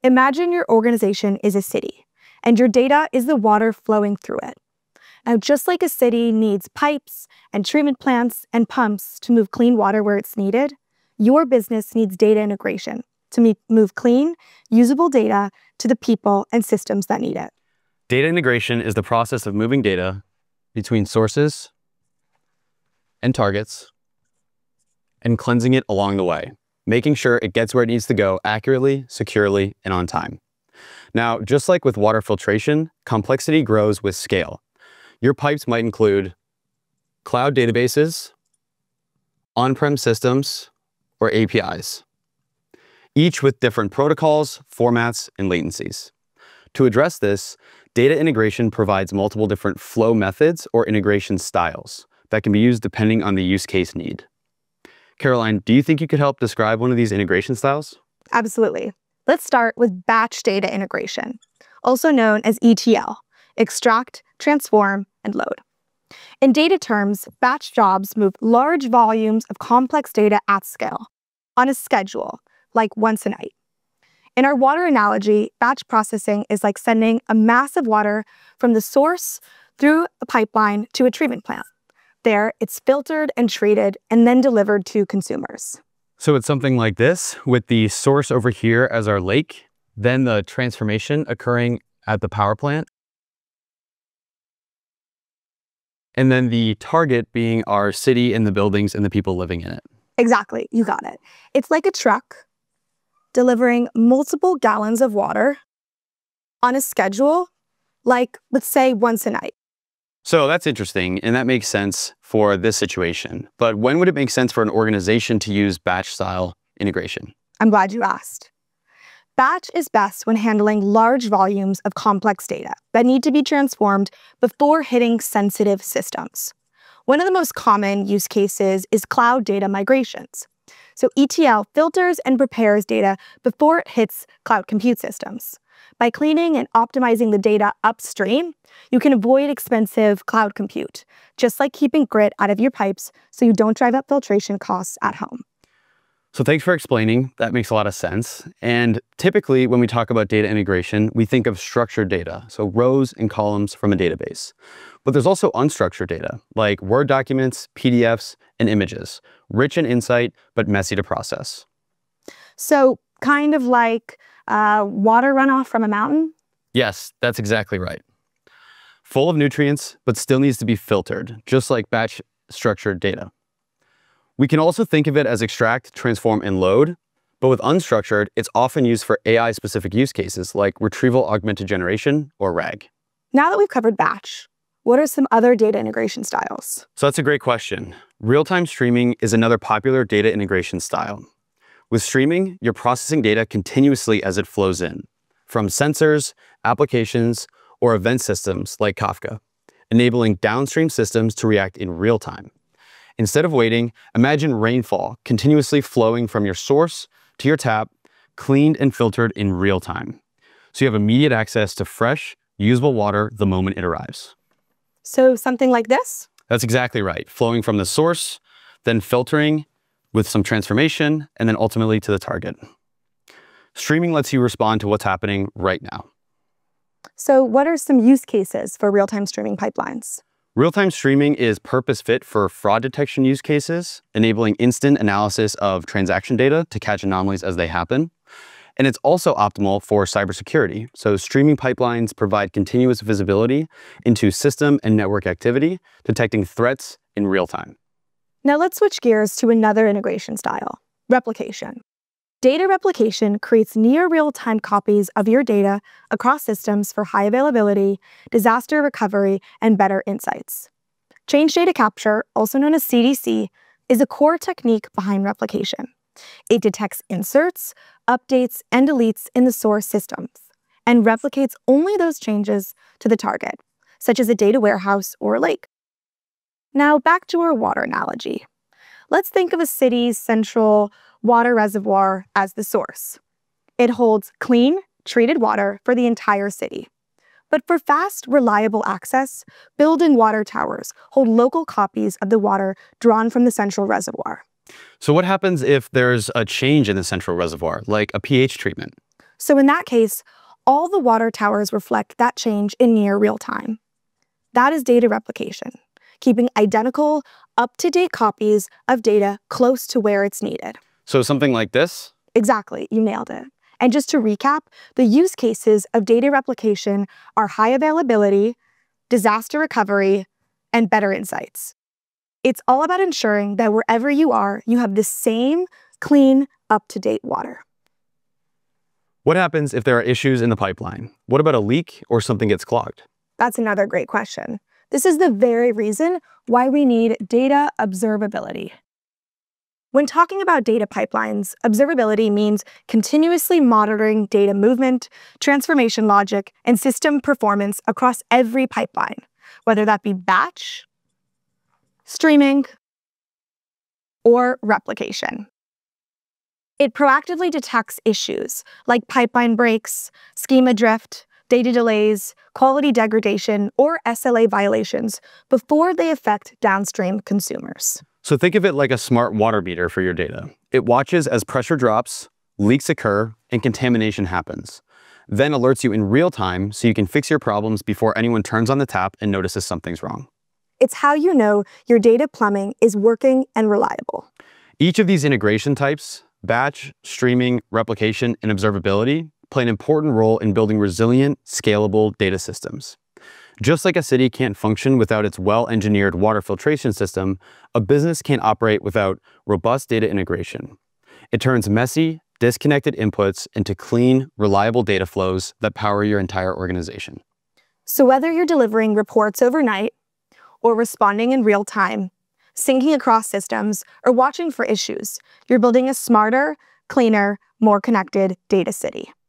Imagine your organization is a city, and your data is the water flowing through it. Now, just like a city needs pipes and treatment plants and pumps to move clean water where it's needed, your business needs data integration to move clean, usable data to the people and systems that need it. Data integration is the process of moving data between sources and targets and cleansing it along the way, making sure it gets where it needs to go accurately, securely, and on time. Now, just like with water filtration, complexity grows with scale. Your pipes might include cloud databases, on-prem systems, or APIs, each with different protocols, formats, and latencies. To address this, data integration provides multiple different flow methods or integration styles that can be used depending on the use case need. Caroline, do you think you could help describe one of these integration styles? Absolutely. Let's start with batch data integration, also known as ETL, extract, transform, and load. In data terms, batch jobs move large volumes of complex data at scale on a schedule, like once a night. In our water analogy, batch processing is like sending a mass of water from the source through a pipeline to a treatment plant. There, it's filtered and treated and then delivered to consumers. So it's something like this, with the source over here as our lake, then the transformation occurring at the power plant, and then the target being our city and the buildings and the people living in it. Exactly, you got it. It's like a truck delivering multiple gallons of water on a schedule, like, let's say, once a night. So that's interesting, and that makes sense for this situation. But when would it make sense for an organization to use batch-style integration? I'm glad you asked. Batch is best when handling large volumes of complex data that need to be transformed before hitting sensitive systems. One of the most common use cases is cloud data migrations. So ETL filters and prepares data before it hits cloud compute systems. By cleaning and optimizing the data upstream, you can avoid expensive cloud compute, just like keeping grit out of your pipes so you don't drive up filtration costs at home. So thanks for explaining. That makes a lot of sense. And typically, when we talk about data integration, we think of structured data, so rows and columns from a database. But there's also unstructured data, like Word documents, PDFs, and images, rich in insight, but messy to process. So kind of like water runoff from a mountain? Yes, that's exactly right. Full of nutrients, but still needs to be filtered, just like batch structured data. We can also think of it as extract, transform, and load, but with unstructured, it's often used for AI-specific use cases like retrieval augmented generation or RAG. Now that we've covered batch, what are some other data integration styles? So that's a great question. Real-time streaming is another popular data integration style. With streaming, you're processing data continuously as it flows in, from sensors, applications, or event systems like Kafka, enabling downstream systems to react in real time. Instead of waiting, imagine rainfall continuously flowing from your source to your tap, cleaned and filtered in real time. So you have immediate access to fresh, usable water the moment it arrives. So something like this? That's exactly right. Flowing from the source, then filtering with some transformation, and then ultimately to the target. Streaming lets you respond to what's happening right now. So what are some use cases for real-time streaming pipelines? Real-time streaming is purpose-fit for fraud detection use cases, enabling instant analysis of transaction data to catch anomalies as they happen. And it's also optimal for cybersecurity. So streaming pipelines provide continuous visibility into system and network activity, detecting threats in real time. Now let's switch gears to another integration style, replication. Data replication creates near real-time copies of your data across systems for high availability, disaster recovery, and better insights. Change data capture, also known as CDC, is a core technique behind replication. It detects inserts, updates, and deletes in the source systems, and replicates only those changes to the target, such as a data warehouse or a lake. Now back to our water analogy. Let's think of a city's central water reservoir as the source. It holds clean, treated water for the entire city. But for fast, reliable access, building water towers hold local copies of the water drawn from the central reservoir. So what happens if there's a change in the central reservoir, like a pH treatment? So in that case, all the water towers reflect that change in near real time. That is data replication, keeping identical, up-to-date copies of data close to where it's needed. So something like this? Exactly, you nailed it. And just to recap, the use cases of data replication are high availability, disaster recovery, and better insights. It's all about ensuring that wherever you are, you have the same clean, up-to-date water. What happens if there are issues in the pipeline? What about a leak or something gets clogged? That's another great question. This is the very reason why we need data observability. When talking about data pipelines, observability means continuously monitoring data movement, transformation logic, and system performance across every pipeline, whether that be batch, streaming, or replication. It proactively detects issues like pipeline breaks, schema drift, data delays, quality degradation, or SLA violations before they affect downstream consumers. So think of it like a smart water meter for your data. It watches as pressure drops, leaks occur, and contamination happens. Then alerts you in real time so you can fix your problems before anyone turns on the tap and notices something's wrong. It's how you know your data plumbing is working and reliable. Each of these integration types, batch, streaming, replication, and observability, play an important role in building resilient, scalable data systems. Just like a city can't function without its well-engineered water filtration system, a business can't operate without robust data integration. It turns messy, disconnected inputs into clean, reliable data flows that power your entire organization. So whether you're delivering reports overnight or responding in real time, syncing across systems, or watching for issues, you're building a smarter, cleaner, more connected data city.